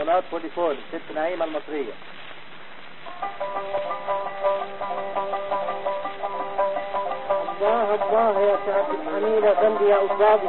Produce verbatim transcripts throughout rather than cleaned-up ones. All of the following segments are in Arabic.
اسطوانات بوليفون ست نعيمة المصرية. الله الله يا سعد الحميد افندي يا أستاذي.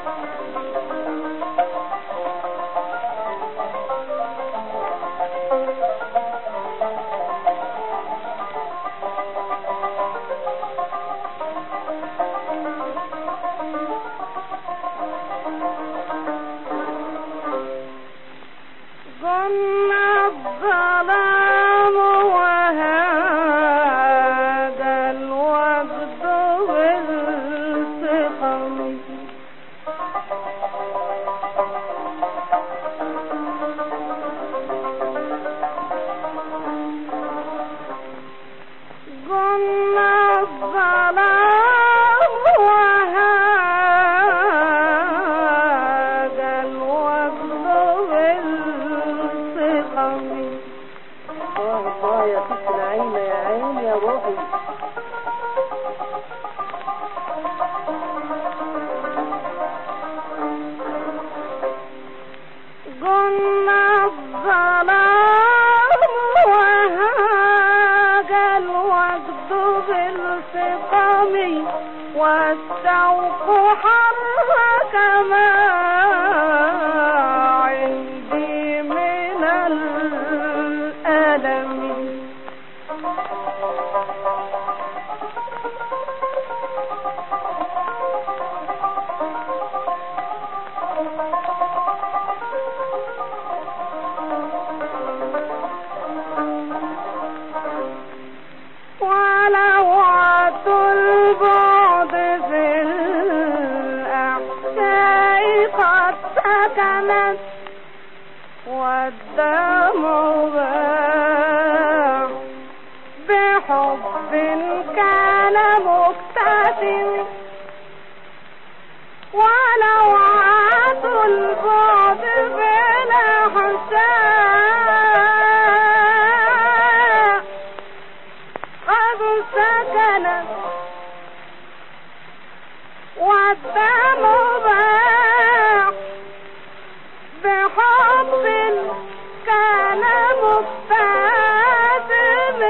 والشوق حرك ما عندي من الألم. ولوعة البعد في الأحشاء قد سكنت والدمع باع بحب كان مكتسم. ولوعة البعد في الأحشاء قد سكنت والدمع باع بحب كان مكتسم.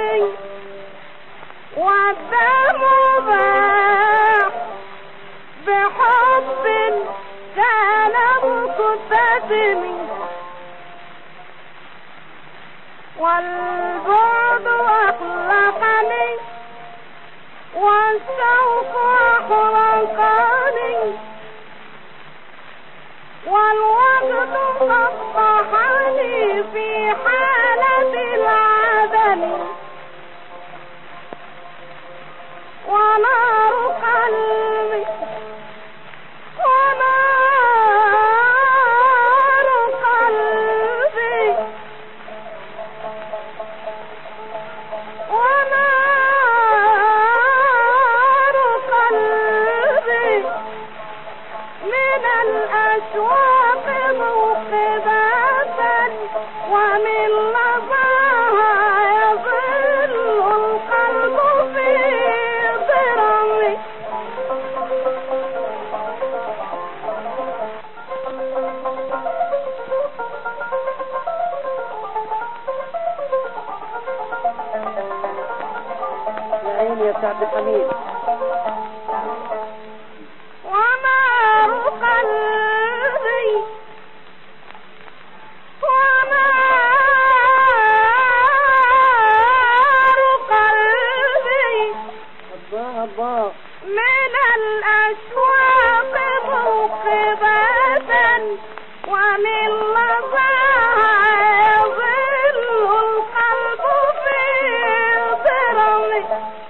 والدمع باع بحب كان مكتسم. والبعد أخلقني والشوق أحرقني والوقت قطعني في حالة العدم. ونار قلبي ونار قلبي ونار قلبي من الأشواق موقظة ومن لظاها يظل القلب في ضرمي. يا عيني يا سعد الحميد. ونار قلبي ونار قلبي الله الله من الأشواق موقظة ومن لظاها يظل القلب في ضرمي.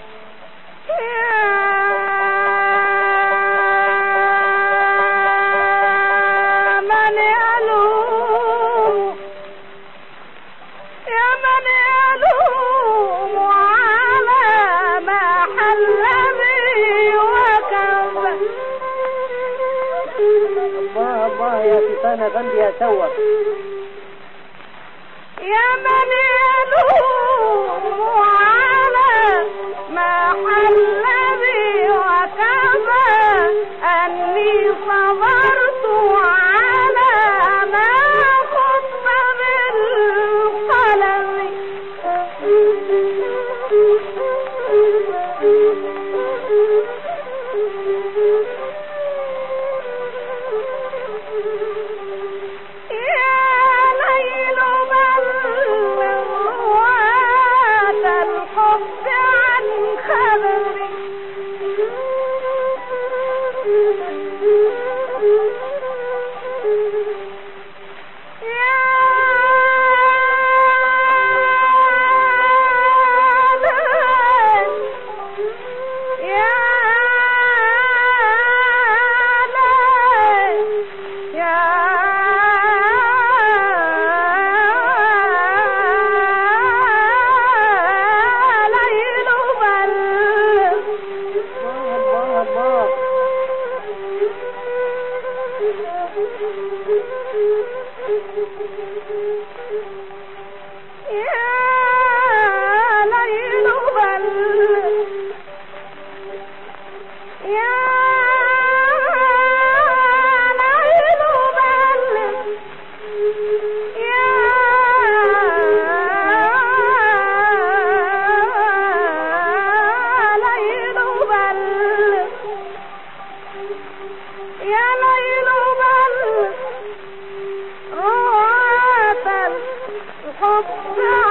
الله الله يا سيفان افندي يا سوا. يا من يلوم على ما حل بي وكفى أني صبرت على ما خص به الصبح